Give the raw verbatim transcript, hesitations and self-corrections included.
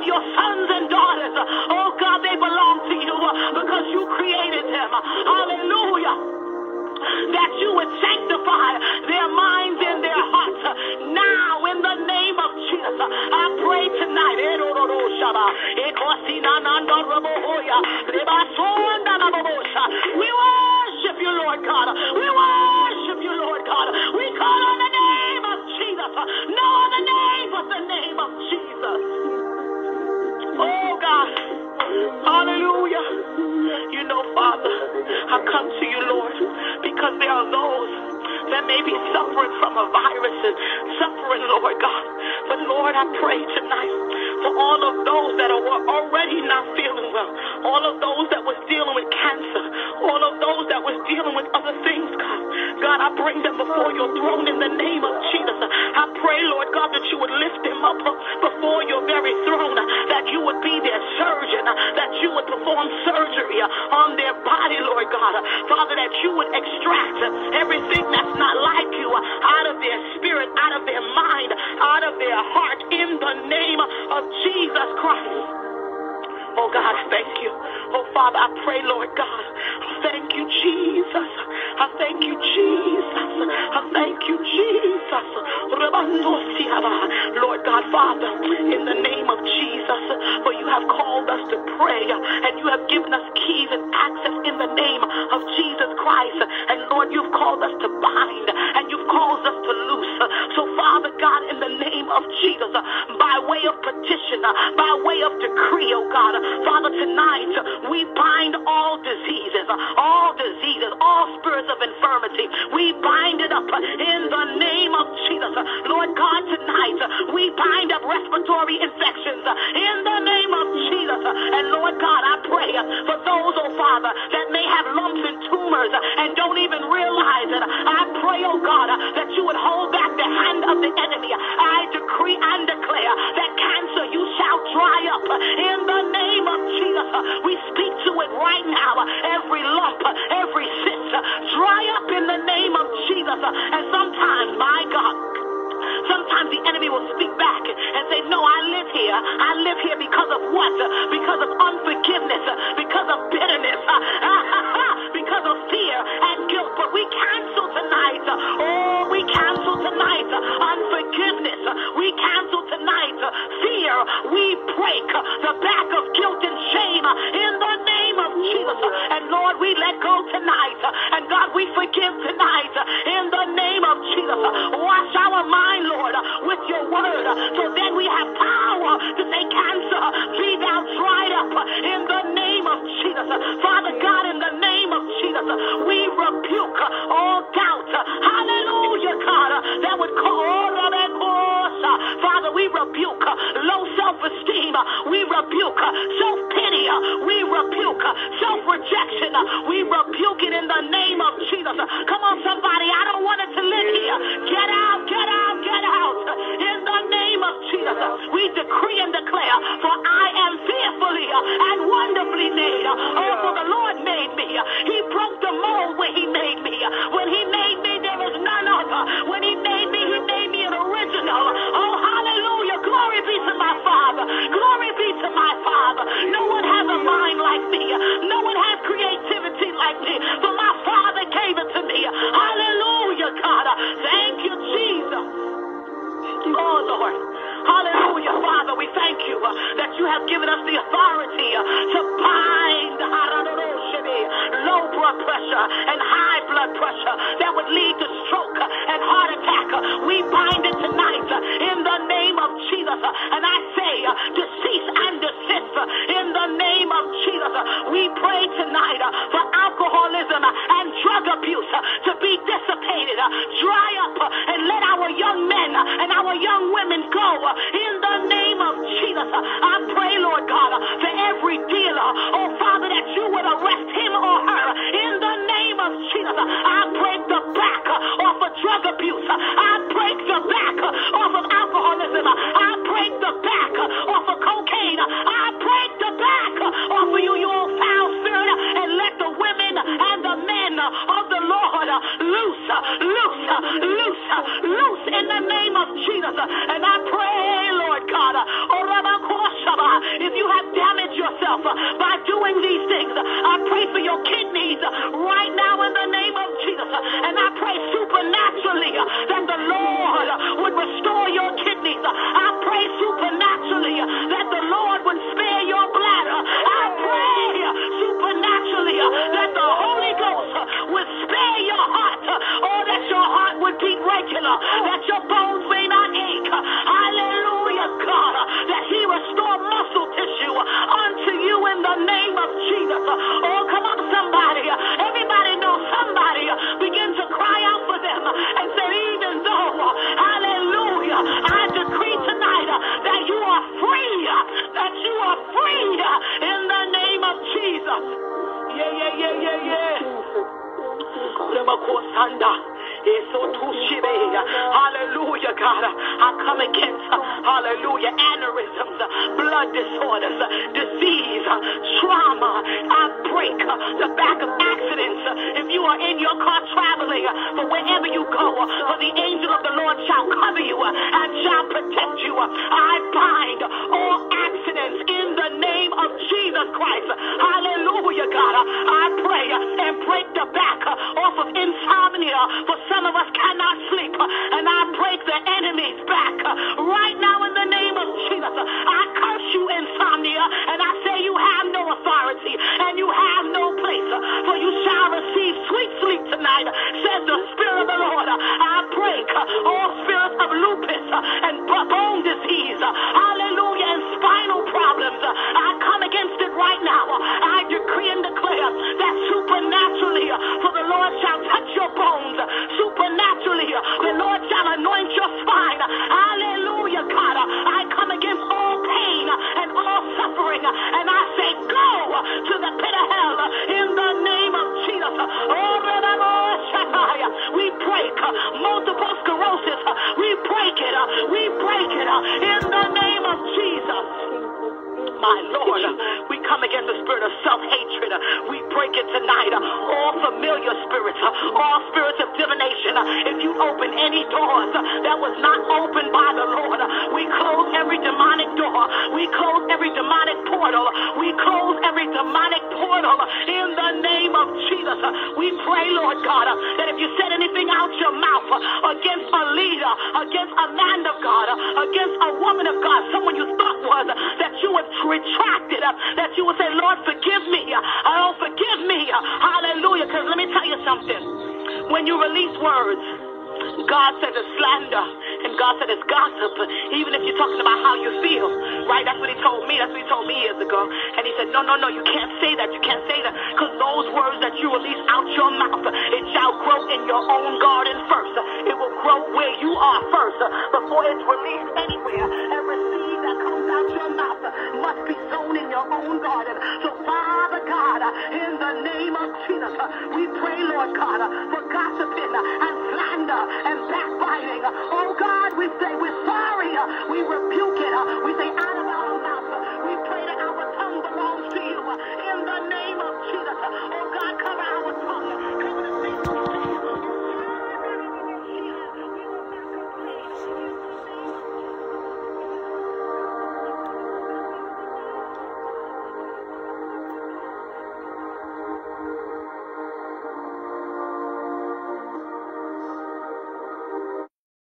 of your sons and daughters. Oh God, they belong to you because you created them. Hallelujah. That you would sanctify their minds and their hearts now in the name of Jesus. I pray tonight. We worship you, Lord God. We worship you, Lord God. We call on the name of Jesus. No other name but the name of Jesus. Oh God. Hallelujah. You know, Father, I come to you, Lord, because there are those that may be suffering from a virus and suffering, Lord God. But Lord, I pray tonight for all of those that are already not feeling well, all of those that was dealing with cancer, all of those that was dealing with other things, God. God, I bring them before your throne in the name of Jesus. I pray, Lord God, that you would lift them up before your very throne, that you would be their surgeon, that you would perform surgery on their body, Lord God. Father, that you would extract everything that's not like you out of their spirit, out of their mind, out of their heart, in the name of Jesus Christ. Oh God, thank you. Oh Father, I pray, Lord God. Thank you, Jesus. I thank you, Jesus. I thank you, Jesus. Lord God, Father, in the name of Jesus, for you have called us to pray, and you have given us keys and access in the name of Jesus Christ. And Lord, you've called us to bind, and you've called us to loose. So Father God, in the name of Jesus, by way of petition, by way of decree, oh God, Father, tonight we bind all diseases, all diseases, all spirits of infirmity. We bind it up in the name of Jesus. Lord God, tonight we bind up respiratory infections in the name of Jesus. And Lord God, I pray for those, oh Father, that may have lumps and tumors and don't even realize it. I pray, oh God, that you would hold back the hand of the enemy. I decree and declare that cancer, you shall dry up in the name of Jesus. We speak to it right now. Every lump, every cyst, dry up in the name of Jesus. And sometimes, my God, sometimes the enemy will speak back and say, no, I live here. I live here because of what? Because of unforgiveness, because of bitterness, because of fear and guilt. But we cancel tonight. Oh, we cancel tonight unforgiveness. We cancel tonight fear. We break the back of guilt and shame in the name of Jesus. And Lord, we let go tonight. And God, we forgive tonight in the name of Jesus. Wash our mind, Lord, with your word, so then we have power to say, cancer, be thou dried up in the name of Jesus. Father God, in the name of Jesus, we rebuke all doubt. Hallelujah, God, that would call. Father, we rebuke low self-esteem. We rebuke self-pity. We rebuke self-rejection. We rebuke it in the name of Jesus. Come on, somebody. I don't want it to live here. Get out, get out, get out. In the name of Jesus, we decree and declare, for I am fearfully and wonderfully made. Oh, for the Lord made me. He broke the mold when he made me. When he made me, there was none other. When he made me, he made me an original. Oh, hallelujah. Glory be to my Father. Glory be to my Father. No one has a mind like me. No one has creativity like me. But my Father gave it to me. Hallelujah, God. Thank you, Jesus. Oh, Lord. Hallelujah, Father. We thank you uh, that you have given us the authority uh, to bind low blood pressure and high blood pressure that would lead to stroke uh, and heart attack. Uh, we bind it tonight uh, in the name of Jesus. Uh, and I say, uh, to cease and desist uh, in the name of Jesus. Uh, we pray tonight uh, for alcoholism uh, and drug abuse uh, to be dissipated. Uh, dry up uh, and let our young men uh, and our young women go uh, in the name of Jesus. Uh, I pray, Lord God, uh, for every dealer, oh Father, that you would arrest him or her in the name of Jesus. Uh, I break the back uh, off of drug abuse. Uh, I break the back uh, off of alcoholism. Uh, I break the back uh, off of cocaine. Uh, I break the back uh, off of you, you old foul spirit, uh, and let the women and the men uh, of the Lord uh, loose, uh, loose, uh, loose, uh, loose in the name of Jesus. Uh, and I pray, Lord God, uh, oh, pray for your kidneys right now in the name of Jesus. And I pray supernaturally that the Lord would restore your kidneys. I pray supernaturally that the Lord would spare your bladder. I pray supernaturally that the Holy Ghost would spare your heart, or that your heart would beat regular, that your bones may not ache. Hallelujah, God, that he restore muscle tissue unto you in the name of Jesus. Oh, come on, somebody. Everybody knows somebody. Begin to cry out for them and say, even though, hallelujah, I decree tonight that you are free, that you are free in the name of Jesus. Yeah, yeah, yeah, yeah, yeah. Hallelujah, God. I come against, hallelujah, aneurysms, blood disorders, disease, trauma. I break the back of accidents. If you are in your car traveling, for wherever you go, for the angel of the Lord shall cover you and shall protect you. I bind all accidents in the name of Jesus Christ. Hallelujah, God. I pray and break the back off of insomnia, for some of us cannot sleep, and I break the enemy's back right now in the name of Jesus. I curse you, insomnia, and I say you have no authority and you have no place, for you shall receive sweet sleep tonight, says the Spirit of the Lord. I break all spirits of lupus and bone disease, hallelujah, and spinal problems. I come against it right now. I decree and declare that supernaturally, for the Lord shall touch your bones. Supernaturally, the Lord shall anoint your spine. Hallelujah, God. I come against all pain and all suffering, and I say, go to the pit of hell in the name of Jesus. We break multiple sclerosis. We break it. We break it in the name of Jesus. My Lord, we come against the spirit of self-hatred. We break it tonight. All familiar spirits, all spirits of divination. If you open any doors that was not opened by the Lord, we close every demonic door. We close every demonic portal. We close every demonic portal in the name of Jesus. We pray, Lord God, that if you said anything out your mouth against a leader, against a man of God, against a woman of God, someone you thought was, that you would retracted, uh, that you will say, Lord, forgive me. Oh, forgive me. Hallelujah. Because let me tell you something. When you release words, God said it's slander, and God said it's gossip, even if you're talking about how you feel, right? That's what he told me. That's what he told me years ago. And he said, no, no, no, you can't say that. You can't say that, because those words that you release out your mouth, it shall grow in your own garden first. It will grow where you are first, before it's released anywhere. Every seed that comes out your mouth must be sown in your own garden. So, Father God, in the name of Jesus, we pray, Lord God, for gossiping and slander and backbiting. Oh God, we say we're sorry. We rebuke it. We say